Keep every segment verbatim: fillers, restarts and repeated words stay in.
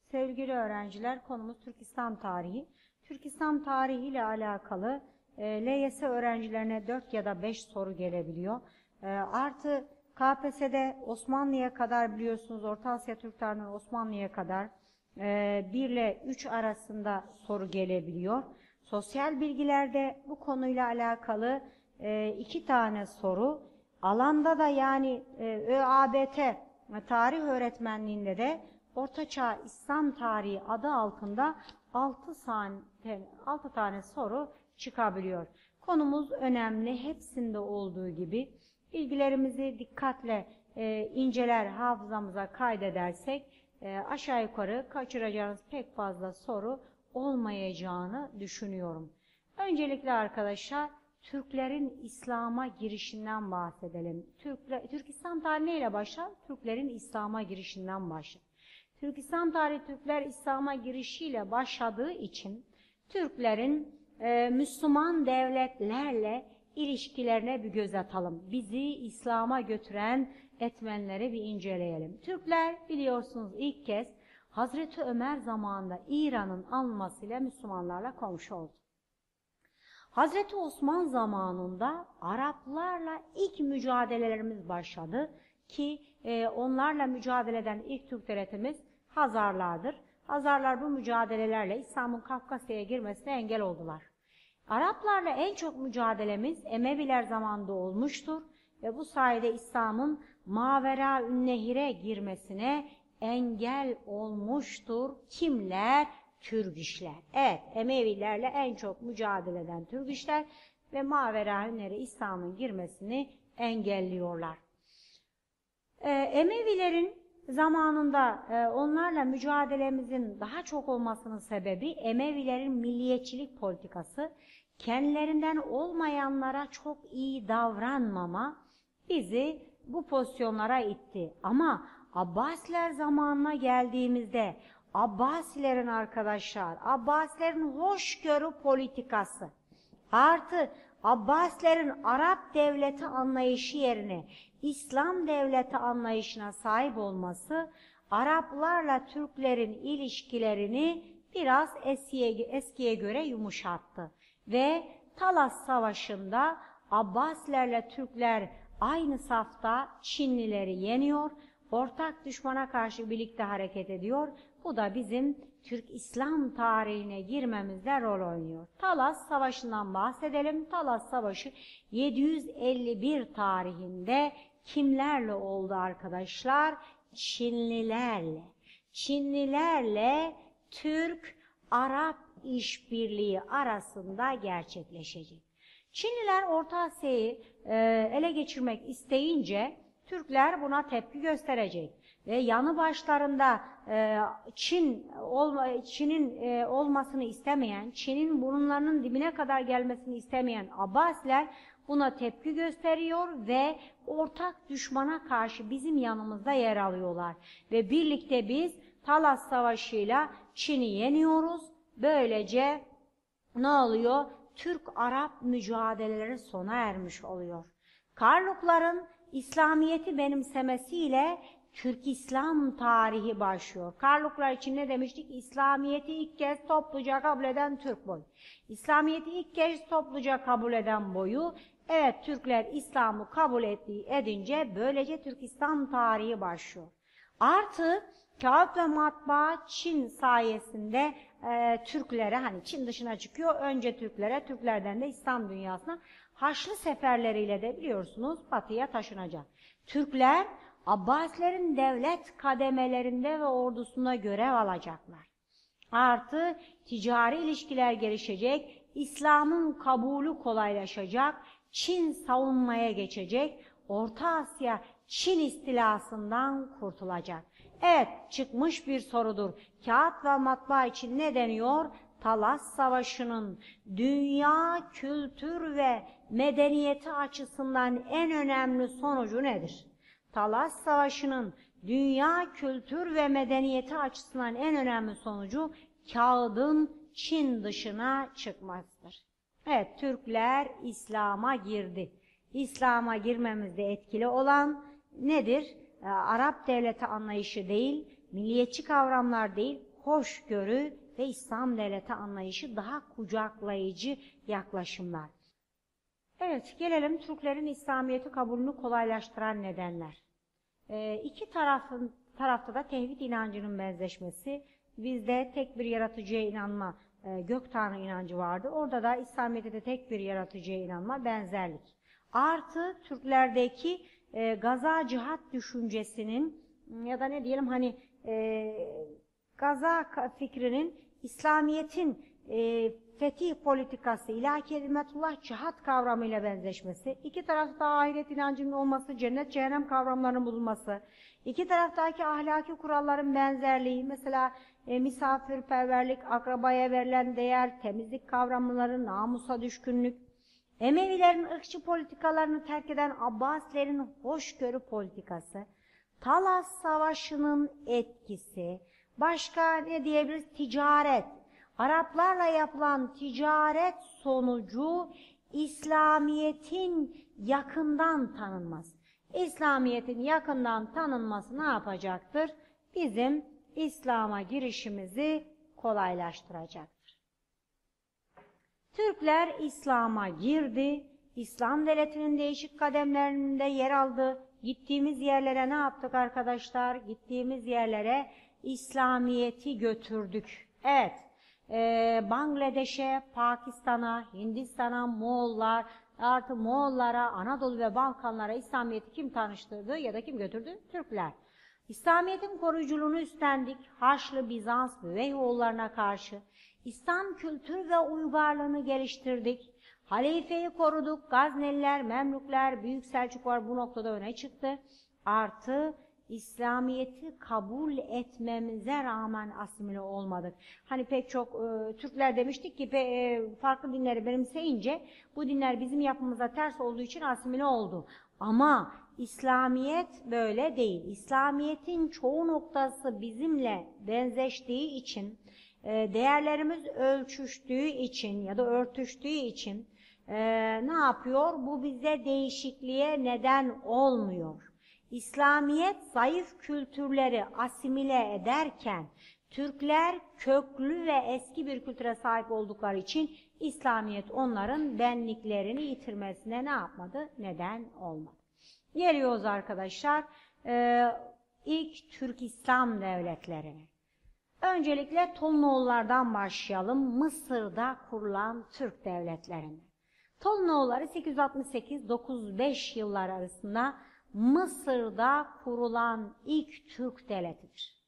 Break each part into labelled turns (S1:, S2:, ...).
S1: Sevgili öğrenciler, konumuz Türk İslam tarihi. Türk İslam tarihi ile alakalı e, L Y S öğrencilerine dört ya da beş soru gelebiliyor. E, artı K P S S'de Osmanlı'ya kadar biliyorsunuz, Orta Asya Türk tarihinden Osmanlı'ya kadar e, bir ile üç arasında soru gelebiliyor. Sosyal bilgilerde bu konuyla alakalı e, iki tane soru. Alanda da yani e, ÖABT tarih öğretmenliğinde de Ortaçağ İslam Tarihi adı altında altı tane soru çıkabiliyor. Konumuz önemli. Hepsinde olduğu gibi bilgilerimizi dikkatle e, inceler, hafızamıza kaydedersek e, aşağı yukarı kaçıracağınız pek fazla soru olmayacağını düşünüyorum. Öncelikle arkadaşlar Türklerin İslam'a girişinden bahsedelim. Türkler, Türk İslam tarihi neyle başlar? Türklerin İslam'a girişinden başlar. Türk İslam tarihi Türkler İslam'a girişiyle başladığı için Türklerin e, Müslüman devletlerle ilişkilerine bir göz atalım. Bizi İslam'a götüren etmenleri bir inceleyelim. Türkler biliyorsunuz ilk kez Hazreti Ömer zamanında İran'ın alınmasıyla Müslümanlarla komşu oldu. Hazreti Osman zamanında Araplarla ilk mücadelelerimiz başladı ki e, onlarla mücadele eden ilk Türk devletimiz Hazarlardır. Hazarlar bu mücadelelerle İslam'ın Kafkasya'ya girmesine engel oldular. Araplarla en çok mücadelemiz Emeviler zamanında olmuştur ve bu sayede İslam'ın Maveraünnehir'e girmesine engel olmuştur. Kimler? Türgişler. Evet, Emevilerle en çok mücadele eden Türgişler ve Maveraünnehir'e İslam'ın girmesini engelliyorlar. Ee, Emevilerin zamanında e, onlarla mücadelemizin daha çok olmasının sebebi Emevilerin milliyetçilik politikası, kendilerinden olmayanlara çok iyi davranmama bizi bu pozisyonlara itti. Ama Abbasiler zamanına geldiğimizde Abbasilerin arkadaşlar, Abbasilerin hoşgörü politikası artı Abbasilerin Arap devleti anlayışı yerine İslam devleti anlayışına sahip olması Araplarla Türklerin ilişkilerini biraz eskiye, eskiye göre yumuşattı. Ve Talas Savaşı'nda Abbasilerle Türkler aynı safta Çinlileri yeniyor, ortak düşmana karşı birlikte hareket ediyor. Bu da bizim Türk İslam tarihine girmemizde rol oynuyor. Talas Savaşı'ndan bahsedelim. Talas Savaşı yedi yüz elli bir tarihinde kimlerle oldu arkadaşlar? Çinlilerle. Çinlilerle Türk-Arap işbirliği arasında gerçekleşecek. Çinliler Orta Asya'yı e, ele geçirmek isteyince Türkler buna tepki gösterecek. Ve yanı başlarında e, Çin olma, Çin'in e, olmasını istemeyen, Çin'in burunlarının dibine kadar gelmesini istemeyen Abbasiler buna tepki gösteriyor ve ortak düşmana karşı bizim yanımızda yer alıyorlar. Ve birlikte biz Talas Savaşı'yla Çin'i yeniyoruz. Böylece ne oluyor? Türk-Arap mücadeleleri sona ermiş oluyor. Karlukların İslamiyet'i benimsemesiyle Türk-İslam tarihi başlıyor. Karluklar için ne demiştik? İslamiyet'i ilk kez topluca kabul eden Türk boyu. İslamiyet'i ilk kez topluca kabul eden boyu. Evet, Türkler İslam'ı kabul ettiği, edince böylece Türk-İslam tarihi başlıyor. Artı kağıt ve matbaa Çin sayesinde e, Türklere, hani Çin dışına çıkıyor, önce Türklere, Türklerden de İslam dünyasına Haçlı seferleriyle de biliyorsunuz batıya taşınacak. Türkler Abbasilerin devlet kademelerinde ve ordusuna görev alacaklar. Artı ticari ilişkiler gelişecek, İslam'ın kabulü kolaylaşacak, Çin savunmaya geçecek, Orta Asya Çin istilasından kurtulacak. Evet, çıkmış bir sorudur. Kağıt ve matbaa için ne deniyor? Talas Savaşı'nın dünya kültür ve medeniyeti açısından en önemli sonucu nedir? Talas Savaşı'nın dünya kültür ve medeniyeti açısından en önemli sonucu kağıdın Çin dışına çıkmasıdır. Evet, Türkler İslam'a girdi. İslam'a girmemizde etkili olan nedir? Arap devleti anlayışı değil, milliyetçi kavramlar değil, hoşgörü ve İslam devleti anlayışı, daha kucaklayıcı yaklaşımlar. Evet, gelelim Türklerin İslamiyet'i kabulünü kolaylaştıran nedenler. Ee, iki tarafın, tarafta da tevhid inancının benzeşmesi, bizde tek bir yaratıcıya inanma, e, gök tanrı inancı vardı. Orada da İslamiyet'te de tek bir yaratıcıya inanma, benzerlik. Artı Türklerdeki e, gaza cihat düşüncesinin ya da ne diyelim hani e, gaza fikrinin İslamiyet'in e, fetih politikası, ilahi kelimetullah cihat kavramıyla benzeşmesi, iki tarafta ahiret inancının olması, cennet cehennem kavramlarının bulunması, iki taraftaki ahlaki kuralların benzerliği, mesela e, misafirperverlik, akrabaya verilen değer, temizlik kavramları, namusa düşkünlük, Emevilerin ırkçı politikalarını terk eden Abbasilerin hoşgörü politikası, Talas Savaşı'nın etkisi, başka ne diyebiliriz? Ticaret. Araplarla yapılan ticaret sonucu İslamiyet'in yakından tanınması. İslamiyet'in yakından tanınması ne yapacaktır? Bizim İslam'a girişimizi kolaylaştıracaktır. Türkler İslam'a girdi, İslam devletinin değişik kademlerinde yer aldı. Gittiğimiz yerlere ne yaptık arkadaşlar? Gittiğimiz yerlere İslamiyet'i götürdük. Evet, e, Bangladeş'e, Pakistan'a, Hindistan'a, Moğollar, artı Moğollara, Anadolu ve Balkanlara İslamiyet'i kim tanıştırdı ya da kim götürdü? Türkler. İslamiyet'in koruyuculuğunu üstlendik. Haçlı, Bizans ve Veyhoğullarına karşı İslam kültür ve uygarlığını geliştirdik. Halifeyi koruduk. Gazneliler, Memlükler, Büyük Selçuklar bu noktada öne çıktı. Artı İslamiyet'i kabul etmemize rağmen asimile olmadık. Hani pek çok e, Türkler demiştik ki e, farklı dinleri benimseyince bu dinler bizim yapımıza ters olduğu için asimile oldu. Ama İslamiyet böyle değil. İslamiyet'in çoğu noktası bizimle benzeştiği için, değerlerimiz ölçüştüğü için ya da örtüştüğü için e, ne yapıyor? Bu bize değişikliğe neden olmuyor. İslamiyet zayıf kültürleri asimile ederken Türkler köklü ve eski bir kültüre sahip oldukları için İslamiyet onların benliklerini yitirmesine ne yapmadı? Neden olmadı. Geliyoruz arkadaşlar e, ilk Türk İslam devletlerine. Öncelikle Tolunoğullardan başlayalım. Mısır'da kurulan Türk devletlerine. Tolunoğulları sekiz yüz altmış sekiz dokuz yüz beş yılları arasında Mısır'da kurulan ilk Türk devletidir.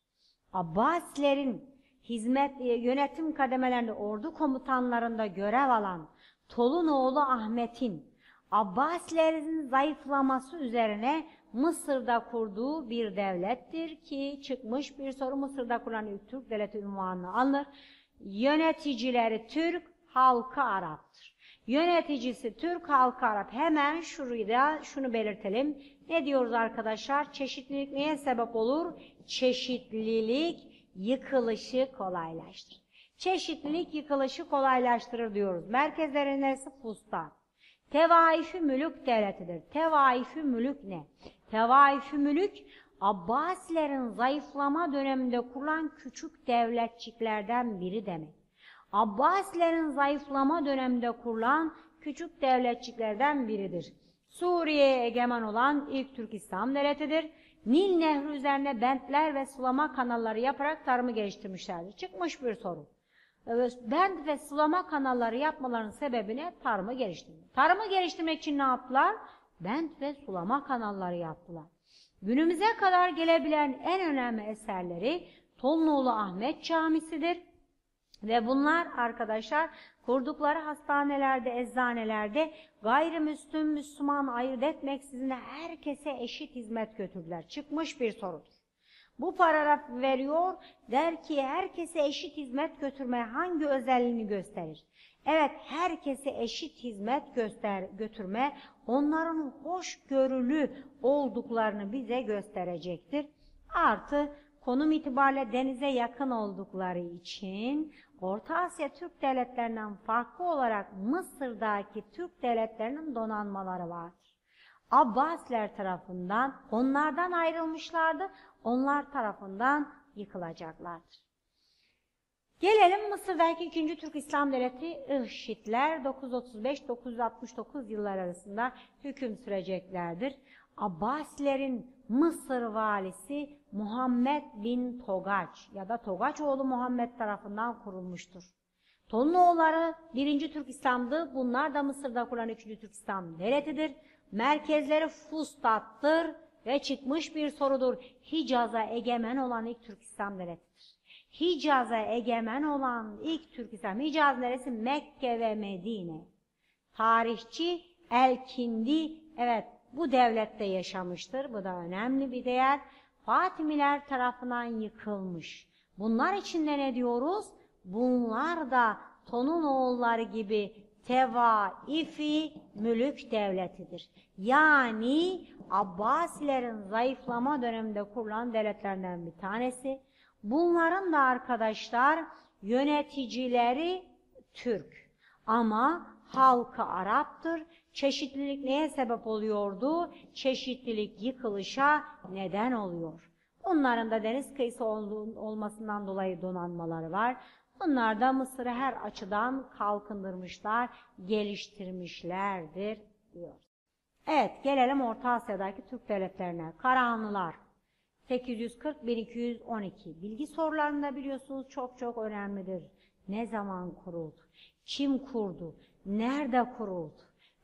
S1: Abbasilerin hizmet yönetim kademelerinde ordu komutanlarında görev alan Tolunoğlu Ahmet'in Abbasilerin zayıflaması üzerine Mısır'da kurduğu bir devlettir ki çıkmış bir soru, Mısır'da kurulan ilk Türk devleti unvanını alır. Yöneticileri Türk, halkı Arap'tır. Yöneticisi Türk, halkı Arap. Hemen şurada şunu belirtelim. Ne diyoruz arkadaşlar? Çeşitlilik neye sebep olur? Çeşitlilik yıkılışı kolaylaştırır. Çeşitlilik yıkılışı kolaylaştırır diyoruz. Merkezleri neresi? Fustat. Tevaif-i mülük devletidir. Tevaif-i mülük ne? Tevaif-i mülük, Abbasilerin zayıflama döneminde kurulan küçük devletçiklerden biri demek. Abbasilerin zayıflama döneminde kurulan küçük devletçiklerden biridir. Suriye'ye egemen olan ilk Türk İslam devletidir. Nil Nehri üzerine bentler ve sulama kanalları yaparak tarımı geliştirmişlerdir. Çıkmış bir soru. Bent ve sulama kanalları yapmalarının sebebi ne? Tarımı geliştirmek. Tarımı geliştirmek için ne yaptılar? Bent ve sulama kanalları yaptılar. Günümüze kadar gelebilen en önemli eserleri Tolunoğlu Ahmet Camisi'dir. Ve bunlar arkadaşlar kurdukları hastanelerde, eczanelerde gayrimüslim, Müslüman ayırt etmeksizin herkese eşit hizmet götürdüler. Çıkmış bir sorudur. Bu paragraf veriyor, der ki herkese eşit hizmet götürmeye hangi özelliğini gösterir? Evet, herkese eşit hizmet göster götürme, onların hoşgörülü olduklarını bize gösterecektir. Artı, konum itibariyle denize yakın oldukları için Orta Asya Türk devletlerinden farklı olarak Mısır'daki Türk devletlerinin donanmaları vardır. Abbasiler tarafından onlardan ayrılmışlardı, onlar tarafından yıkılacaklardır. Gelelim Mısır'daki ikinci Türk İslam Devleti İhşitler dokuz yüz otuz beş dokuz yüz altmış dokuz yıllar arasında hüküm süreceklerdir. Abbasilerin Mısır valisi Muhammed bin Togaç ya da Togaçoğlu Muhammed tarafından kurulmuştur. Tonunoğulları birinci Türk İslam'dı. Bunlar da Mısır'da kurulan ikinci Türk İslam Devleti'dir. Merkezleri Fustat'tır ve çıkmış bir sorudur. Hicaz'a egemen olan ilk Türk İslam Devleti'dir. Hicaz'a egemen olan ilk Türk İslam. Hicaz neresi? Mekke ve Medine. Tarihçi El-Kindi, evet bu devlette yaşamıştır. Bu da önemli bir değer. Fatimiler tarafından yıkılmış. Bunlar içinde ne diyoruz? Bunlar da Tonunoğulları gibi Tevaifi mülük devletidir. Yani Abbasilerin zayıflama döneminde kurulan devletlerden bir tanesi. Bunların da arkadaşlar yöneticileri Türk ama halkı Arap'tır. Çeşitlilik neye sebep oluyordu? Çeşitlilik yıkılışa neden oluyor. Bunların da deniz kıyısı olmasından dolayı donanmaları var. Bunlar da Mısır'ı her açıdan kalkındırmışlar, geliştirmişlerdir diyor. Evet, gelelim Orta Asya'daki Türk devletlerine. Karahanlılar sekiz yüz kırk bin iki yüz on iki. Bilgi sorularında biliyorsunuz çok çok önemlidir. Ne zaman kuruldu? Kim kurdu? Nerede kuruldu?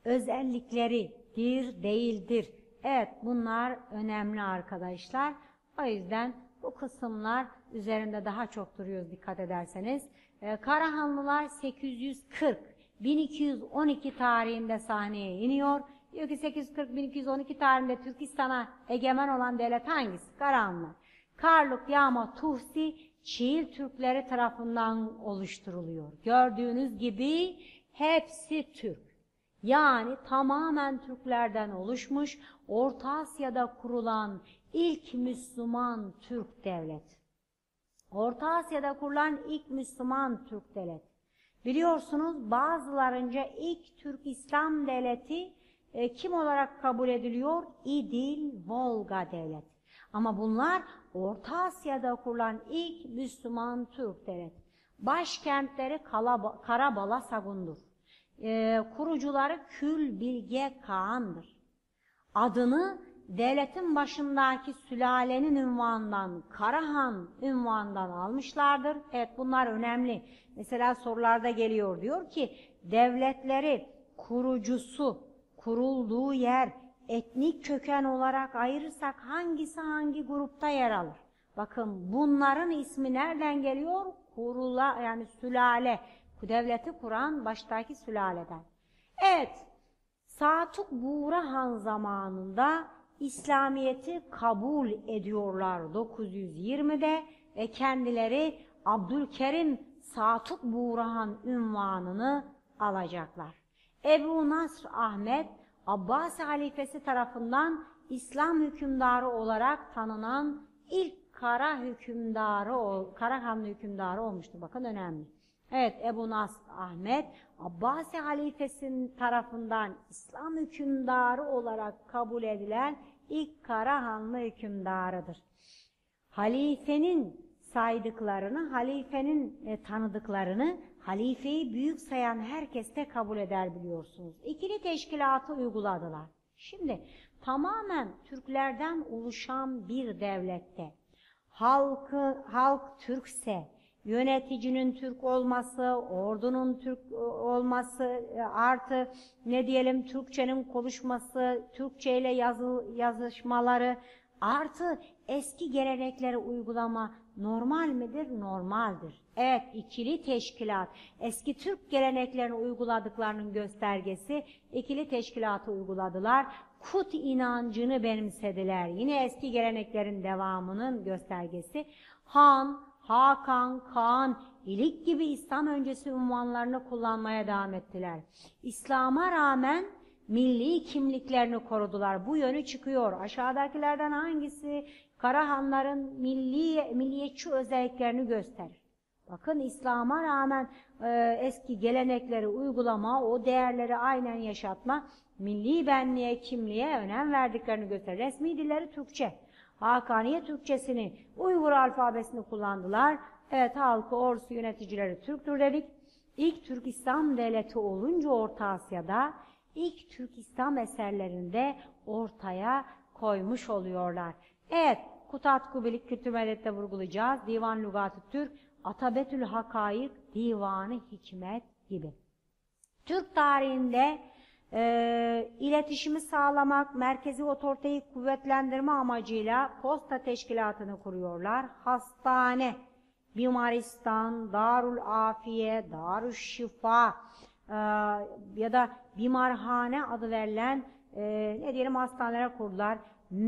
S1: Özellikleridir, değildir. Evet, bunlar önemli arkadaşlar. O yüzden bu kısımlar üzerinde daha çok duruyoruz dikkat ederseniz. Ee, Karahanlılar sekiz yüz kırk bin iki yüz on iki tarihinde sahneye iniyor. Diyor ki sekiz yüz kırk bin iki yüz on iki tarihinde Türkistan'a egemen olan devlet hangisi? Karahanlılar. Karluk, Yağma, Tuhsi, Çiğil Türkleri tarafından oluşturuluyor. Gördüğünüz gibi hepsi Türk. Yani tamamen Türklerden oluşmuş, Orta Asya'da kurulan ilk Müslüman Türk devleti. Orta Asya'da kurulan ilk Müslüman Türk devleti. Biliyorsunuz bazılarınca ilk Türk İslam devleti e, kim olarak kabul ediliyor? İdil Volga devleti. Ama bunlar Orta Asya'da kurulan ilk Müslüman Türk devleti. Başkentleri Karabalasagun'dur. E, kurucuları Kül Bilge Kağan'dır. Adını devletin başındaki sülalenin ünvanından, Karahan ünvanından almışlardır. Evet, bunlar önemli. Mesela sorularda geliyor, diyor ki devletleri kurucusu, kurulduğu yer, etnik köken olarak ayırırsak hangisi hangi grupta yer alır? Bakın bunların ismi nereden geliyor? Kurula, yani sülale, devleti kuran baştaki sülaleden. Evet, Satuk Buğra Han zamanında İslamiyet'i kabul ediyorlar dokuz yüz yirmide ve kendileri Abdülkerim Satuk Buğrahan ünvanını alacaklar. Ebu Nasr Ahmet, Abbasi halifesi tarafından İslam hükümdarı olarak tanınan ilk Kara hükümdarı, Karahanlı hükümdarı olmuştur. Bakın önemli. Evet, Ebu Nasr Ahmet, Abbasi halifesinin tarafından İslam hükümdarı olarak kabul edilen ilk Karahanlı hükümdarıdır. Halifenin saydıklarını, halifenin e, tanıdıklarını, halifeyi büyük sayan herkes de kabul eder biliyorsunuz. İkili teşkilatı uyguladılar. Şimdi tamamen Türklerden oluşan bir devlette halkı, halk Türkse, yöneticinin Türk olması, ordunun Türk olması, artı ne diyelim Türkçenin konuşması, Türkçe ile yazı, yazışmaları, artı eski gelenekleri uygulama normal midir? Normaldir. Evet, ikili teşkilat, eski Türk geleneklerini uyguladıklarının göstergesi, ikili teşkilatı uyguladılar. Kut inancını benimsediler. Yine eski geleneklerin devamının göstergesi. Han, Hakan, Kaan, İlik gibi İslam öncesi unvanlarını kullanmaya devam ettiler. İslam'a rağmen milli kimliklerini korudular. Bu yönü çıkıyor. Aşağıdakilerden hangisi Karahanların milli, milliyetçi özelliklerini gösterir? Bakın, İslam'a rağmen e, eski gelenekleri uygulama, o değerleri aynen yaşatma, milli benliğe, kimliğe önem verdiklerini gösterir. Resmi dilleri Türkçe. Hakaniye Türkçesini, Uygur alfabesini kullandılar. Evet, halkı, ordusu, yöneticileri Türktür dedik. İlk Türk İslam devleti olunca Orta Asya'da ilk Türk İslam eserlerinde ortaya koymuş oluyorlar. Evet, Kutat Kubilik Kültür Medeniyet'te vurgulayacağız. Divan Lügat-ı Türk, Atabetül Hakayık, Divanı Hikmet gibi. Türk tarihinde e, iletişimi sağlamak, merkezi otoriteyi kuvvetlendirme amacıyla posta teşkilatını kuruyorlar. Hastane, Bimaristan, Darül Afiye, Darül Şifa e, ya da Bimarhane adı verilen e, ne diyelim hastaneler kurdular.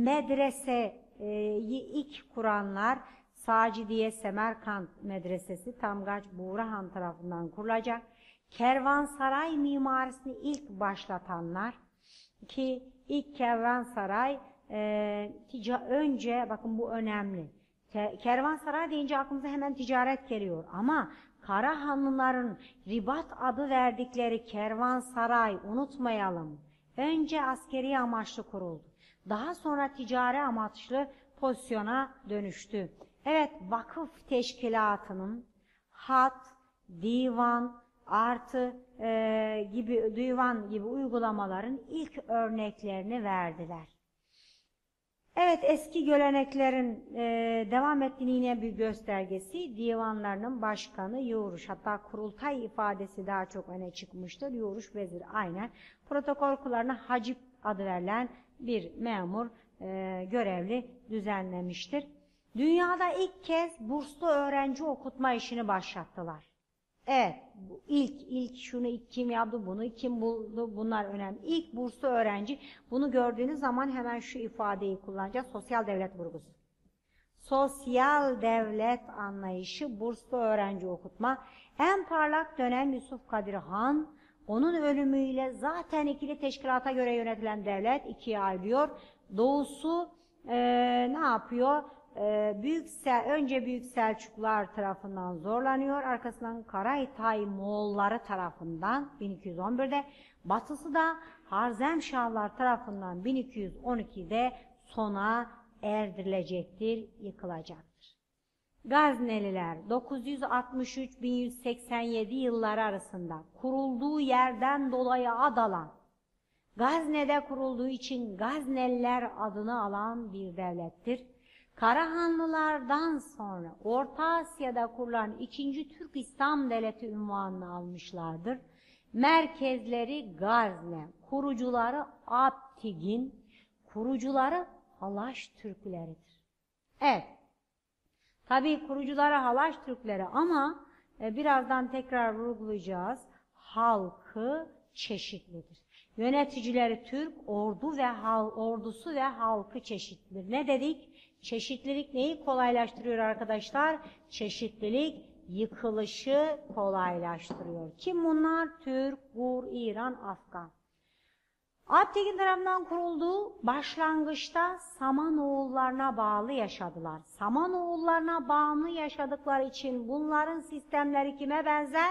S1: Medreseyi ilk kuranlar Sacidiye Semerkant Medresesi Tamgaç Buğrahan tarafından kurulacak. Kervansaray mimarisini ilk başlatanlar ki ilk kervansaray e, tica önce bakın bu önemli. Kervansaray deyince aklımıza hemen ticaret geliyor ama Karahanlıların Ribat adı verdikleri kervansaray unutmayalım. Önce askeri amaçlı kuruldu. Daha sonra ticari amaçlı pozisyona dönüştü. Evet, vakıf teşkilatının hat, divan, artı e, gibi divan gibi uygulamaların ilk örneklerini verdiler. Evet, eski göreneklerin e, devam ettiğini yine bir göstergesi divanlarının başkanı Yoğuruş. Hatta kurultay ifadesi daha çok öne çıkmıştır. Yoğuruş vezir aynen. Protokol kurullarına hacip adı verilen bir memur e, görevli düzenlemiştir. Dünyada ilk kez burslu öğrenci okutma işini başlattılar. Evet, ilk ilk şunu ilk kim yaptı, bunu kim buldu, bunlar önemli. İlk burslu öğrenci, bunu gördüğünüz zaman hemen şu ifadeyi kullanacağız, sosyal devlet vurgusu. Sosyal devlet anlayışı, burslu öğrenci okutma. En parlak dönem Yusuf Kadir Han, onun ölümüyle zaten ikili teşkilata göre yönetilen devlet ikiye ayrılıyor. Doğusu e, ne yapıyor? Büyük Sel, önce Büyük Selçuklular tarafından zorlanıyor, arkasından Karahitay Moğolları tarafından bin iki yüz on birde, batısı da Harzemşahlar tarafından bin iki yüz on ikide sona erdirilecektir, yıkılacaktır. Gazneliler dokuz yüz altmış üç bin yüz seksen yedi yılları arasında kurulduğu yerden dolayı ad alan, Gazne'de kurulduğu için Gazneliler adını alan bir devlettir. Karahanlılardan sonra Orta Asya'da kurulan ikinci Türk İslam Devleti unvanını almışlardır. Merkezleri Gazne, kurucuları Abtigin, kurucuları Halaç Türkleridir. Evet, tabii kurucuları Halaç Türkleri ama e, birazdan tekrar vurgulayacağız, halkı çeşitlidir. Yöneticileri Türk, ordu ve hal, ordusu ve halkı çeşitlidir. Ne dedik? Çeşitlilik neyi kolaylaştırıyor arkadaşlar? Çeşitlilik yıkılışı kolaylaştırıyor. Kim bunlar? Türk, Gur, İran, Afgan. Abtegin tarafından kurulduğu başlangıçta Samanoğullarına bağlı yaşadılar. Samanoğullarına bağlı yaşadıkları için bunların sistemleri kime benzer?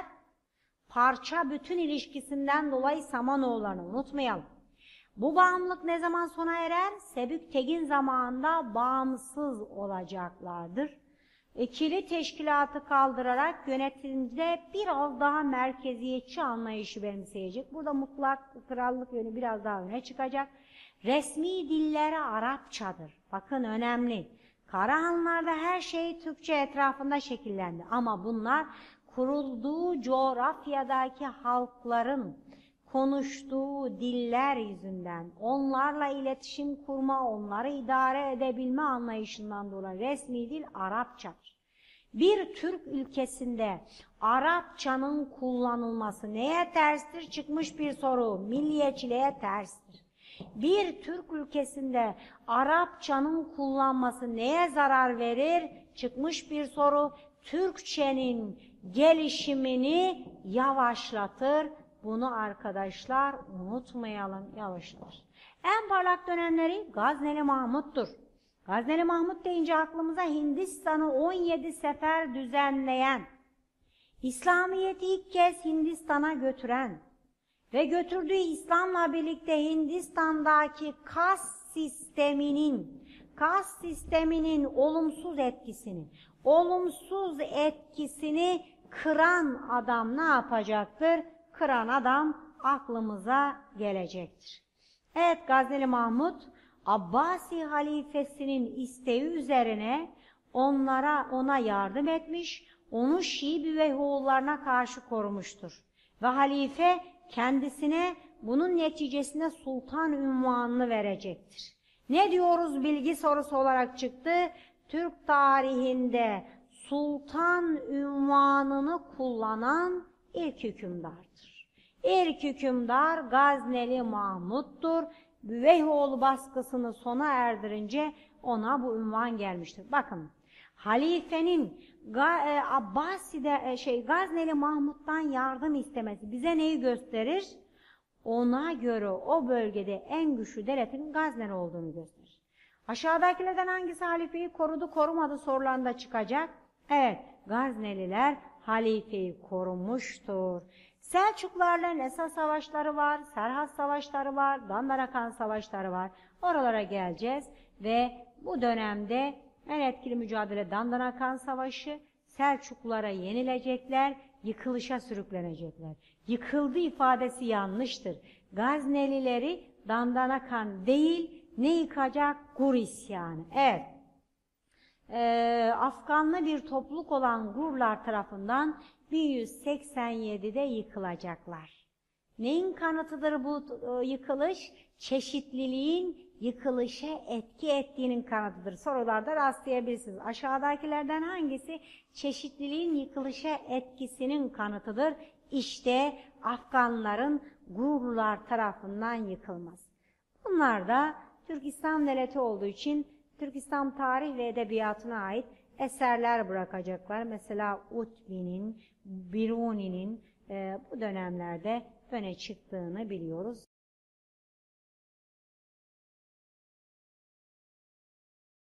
S1: Parça bütün ilişkisinden dolayı Samanoğullarını unutmayalım. Bu bağımlılık ne zaman sona erer? Sebüktegin zamanında bağımsız olacaklardır. İkili teşkilatı kaldırarak yönetimde biraz daha merkeziyetçi anlayışı benimseyecek. Burada mutlak krallık yönü biraz daha öne çıkacak. Resmi dilleri Arapçadır. Bakın önemli. Karahanlılarda her şey Türkçe etrafında şekillendi. Ama bunlar kurulduğu coğrafyadaki halkların konuştuğu diller yüzünden, onlarla iletişim kurma, onları idare edebilme anlayışından dolayı resmi dil Arapçadır. Bir Türk ülkesinde Arapçanın kullanılması neye terstir? Çıkmış bir soru, milliyetçiliğe terstir. Bir Türk ülkesinde Arapçanın kullanması neye zarar verir? Çıkmış bir soru, Türkçenin gelişimini yavaşlatır. Bunu arkadaşlar unutmayalım, yavaşlar. En parlak dönemleri Gazneli Mahmud'dur. Gazneli Mahmud deyince aklımıza Hindistan'ı on yedi sefer düzenleyen, İslamiyet'i ilk kez Hindistan'a götüren ve götürdüğü İslam'la birlikte Hindistan'daki kas sisteminin, kas sisteminin olumsuz etkisini, olumsuz etkisini kıran adam ne yapacaktır? Kıran adam aklımıza gelecektir. Evet, Gazneli Mahmud Abbasi halifesinin isteği üzerine onlara ona yardım etmiş, onu Şii Büveyhoğullarına karşı korumuştur. Ve halife kendisine bunun neticesinde sultan unvanını verecektir. Ne diyoruz bilgi sorusu olarak çıktı? Türk tarihinde sultan unvanını kullanan ilk hükümdardır. İlk hükümdar Gazneli Mahmud'dur. Büveyhoğlu baskısını sona erdirince ona bu unvan gelmiştir. Bakın, halifenin e, Abbasi'de e, şey Gazneli Mahmud'dan yardım istemesi bize neyi gösterir? Ona göre o bölgede en güçlü devletin Gazneli olduğunu gösterir. Aşağıdakilerden hangisi halifeyi korudu korumadı sorularında çıkacak? Evet, Gazneliler halifeyi korumuştur. Selçuklularla esas savaşları var, Serhat savaşları var, Dandanakan savaşları var. Oralara geleceğiz ve bu dönemde en etkili mücadele Dandanakan Savaşı. Selçuklulara yenilecekler, yıkılışa sürüklenecekler. Yıkıldı ifadesi yanlıştır. Gaznelileri Dandanakan değil, ne yıkacak? Gur isyanı. Evet. Ee, Afganlı bir topluluk olan Gurlar tarafından bin yüz seksen yedide yıkılacaklar. Neyin kanıtıdır bu e, yıkılış? Çeşitliliğin yıkılışa etki ettiğinin kanıtıdır. Sorularda rastlayabilirsiniz. Aşağıdakilerden hangisi çeşitliliğin yıkılışa etkisinin kanıtıdır? İşte Afganların Gurlar tarafından yıkılması. Bunlar da Türk İslam Devleti olduğu için Türk İslam tarih ve edebiyatına ait eserler bırakacaklar. Mesela Utbi'nin, Biruni'nin e, bu dönemlerde öne çıktığını biliyoruz.